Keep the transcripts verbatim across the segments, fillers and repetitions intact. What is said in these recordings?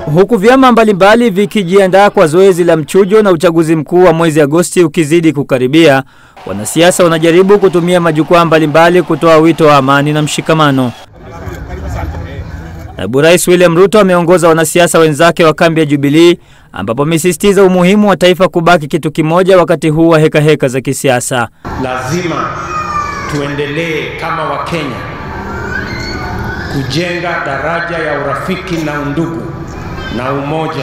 Huku vyama mbalimbali vikijiandaa kwa zoezi la mchujo na uchaguzi mkuu wa mwezi Agosti ukizidi kukaribia, wanasiasa wanajaribu kutumia majukwaa mbalimbali kutoa wito wa amani na mshikamano. Naibu Rais William Ruto ameongoza wanasiasa wenzake wa kambi ya Jubilee, ambapo amesisitiza umuhimu wa taifa kubaki kitu kimoja wakati huu wa heka heka za kisiasa. Lazima tuendelee kama Wakenya kujenga daraja ya urafiki na undugu na umoja.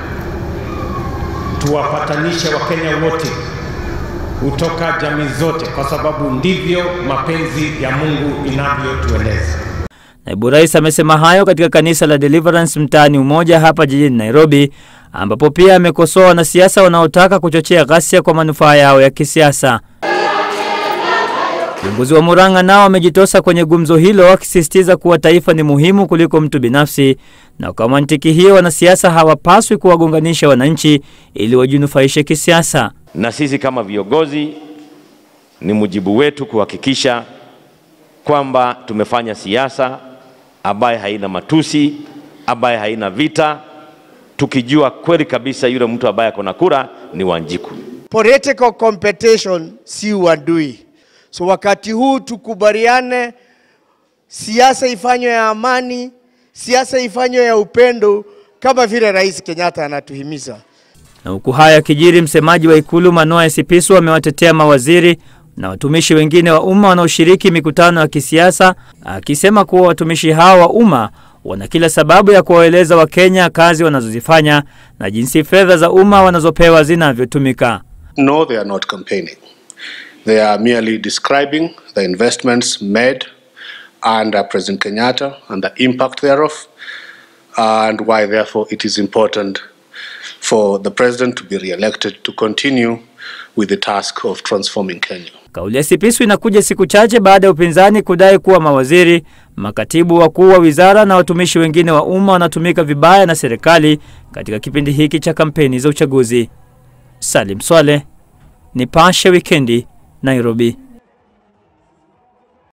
Tuwapatanishe Wakenya wote kutoka jamii zote, kwa sababu ndivyo mapenzi ya Mungu inavyotueleza. Naibu Rais amesema hayo katika kanisa la Deliverance mtaani Umoja hapa jijini Nairobi, ambapo pia amekosoa wanasiasa wanaotaka kuchochea ghasia kwa manufaa yao ya kisiasa. Viongozi wa Murang'a nao wamejitosa kwenye gumzo hilo, wakisisitiza kuwa taifa ni muhimu kuliko mtu binafsi, na kwa mantiki hiyo wanasiasa hawapaswi kuwagonganisha wananchi ili wajinufaishe kisiasa. Na sisi kama viongozi ni mujibu wetu kuhakikisha kwamba tumefanya siasa ambaye haina matusi, ambaye haina vita, tukijua kweli kabisa yule mtu ambaye akona kura ni Wanjiku. Political competition si uadui. So wakati huu tukubaliane, siasa ifanywe ya amani, siasa ifanywe ya upendo kama vile Rais Kenyatta anatuhimiza. Na huku haya kijiri, msemaji wa Ikulu Manoa Esipisu amewatetea mawaziri na watumishi wengine wa umma wanaoshiriki mikutano ya kisiasa, akisema kuwa watumishi hao wa umma wana kila sababu ya kuwaeleza Wakenya kazi wanazozifanya na jinsi fedha za umma wanazopewa zinavyotumika. No, they are not campaigning. They are merely describing the investments made under President Kenyatta and the impact thereof, and why therefore it is important for the president to be re-elected to continue with the task of transforming Kenya. Kauli ya Esipisu inakuja siku chache baada ya upinzani kudai kuwa mawaziri, makatibu wakuu wa wizara na watumishi wengine wa umma wanatumika vibaya na serikali katika kipindi hiki cha kampeni za uchaguzi. Salim Swale, Nipashe Wikendi, Nairobi.